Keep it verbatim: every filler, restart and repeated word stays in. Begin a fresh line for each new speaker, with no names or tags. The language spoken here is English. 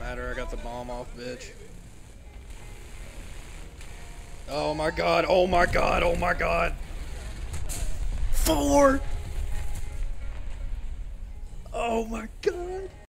matter. I got the bomb off, bitch. Oh my god. Oh my god. Oh my god. Four. Oh my god.